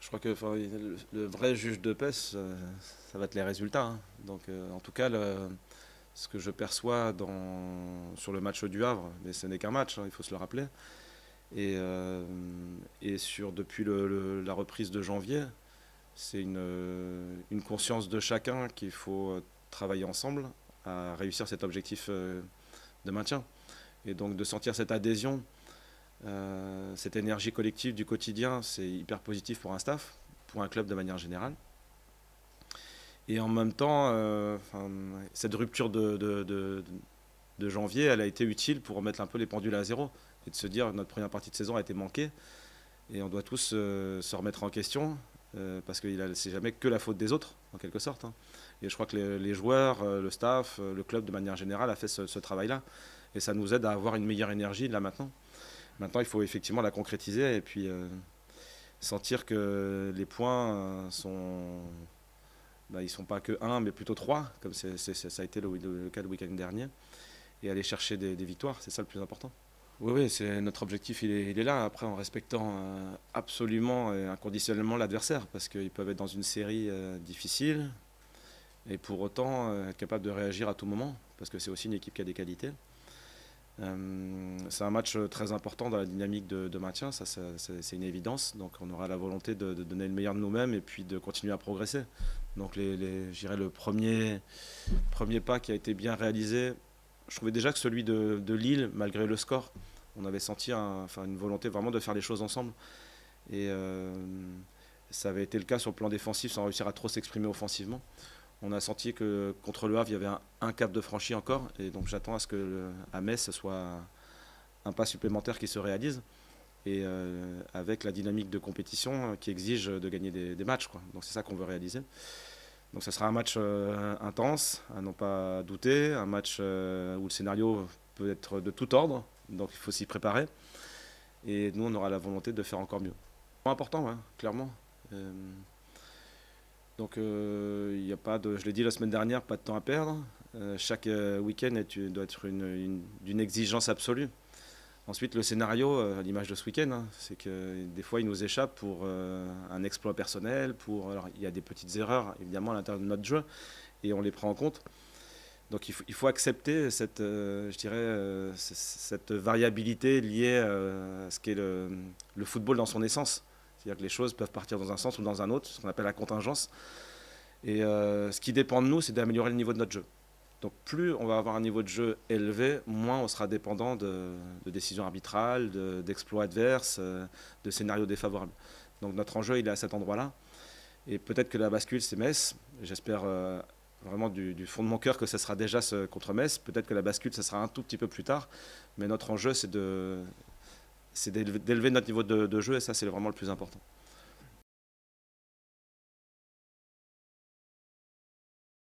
Je crois que le vrai juge de paix, ça va être les résultats, hein. Donc, en tout cas, ce que je perçois sur le match du Havre, mais ce n'est qu'un match, hein, il faut se le rappeler, et depuis la reprise de janvier, c'est une conscience de chacun qu'il faut travailler ensemble à réussir cet objectif de maintien. Et donc de sentir cette adhésion, cette énergie collective du quotidien, c'est hyper positif pour un staff, pour un club de manière générale. Et en même temps, cette rupture de janvier, elle a été utile pour remettre un peu les pendules à zéro et de se dire que notre première partie de saison a été manquée et on doit tous se remettre en question parce que c'est jamais que la faute des autres, en quelque sorte, hein. Et je crois que les joueurs, le staff, le club de manière générale a fait ce travail-là et ça nous aide à avoir une meilleure énergie là maintenant. Maintenant, il faut effectivement la concrétiser et puis sentir que les points ils sont pas que un, mais plutôt trois, comme ça a été le cas le week-end dernier, et aller chercher des victoires, c'est ça le plus important. Oui, oui, notre objectif, il est là, après en respectant absolument et inconditionnellement l'adversaire, parce qu'ils peuvent être dans une série difficile, et pour autant être capable de réagir à tout moment, parce que c'est aussi une équipe qui a des qualités. C'est un match très important dans la dynamique de maintien, ça c'est une évidence. Donc on aura la volonté de donner le meilleur de nous-mêmes et puis de continuer à progresser. Donc je dirais le premier pas qui a été bien réalisé, je trouvais déjà que celui de Lille, malgré le score, on avait senti une volonté vraiment de faire les choses ensemble. Et ça avait été le cas sur le plan défensif sans réussir à trop s'exprimer offensivement. On a senti que contre le Havre, il y avait un cap de franchi encore. Et donc j'attends à ce qu'à Metz, ce soit un pas supplémentaire qui se réalise. Et avec la dynamique de compétition qui exige de gagner des matchs, quoi. Donc c'est ça qu'on veut réaliser. Donc ça sera un match intense, à non pas douter. Un match où le scénario peut être de tout ordre. Donc il faut s'y préparer. Et nous, on aura la volonté de faire encore mieux. Important, hein, clairement. Donc il y a pas de, je l'ai dit la semaine dernière, pas de temps à perdre. Chaque week-end doit être d'une exigence absolue. Ensuite, le scénario, à l'image de ce week-end, hein, c'est que des fois, il nous échappe pour un exploit personnel. Alors, il y a des petites erreurs, évidemment, à l'intérieur de notre jeu, et on les prend en compte. Donc, il faut accepter je dirais, cette variabilité liée à ce qu'est le football dans son essence. C'est-à-dire que les choses peuvent partir dans un sens ou dans un autre, ce qu'on appelle la contingence. Et ce qui dépend de nous, c'est d'améliorer le niveau de notre jeu. Donc plus on va avoir un niveau de jeu élevé, moins on sera dépendant de décisions arbitrales, d'exploits adverses, de scénarios défavorables. Donc notre enjeu, il est à cet endroit-là. Et peut-être que la bascule, c'est Metz. J'espère vraiment du fond de mon cœur que ce sera déjà contre Metz. Peut-être que la bascule, ce sera un tout petit peu plus tard. Mais notre enjeu, c'est d'élever notre niveau de jeu, et ça, c'est vraiment le plus important.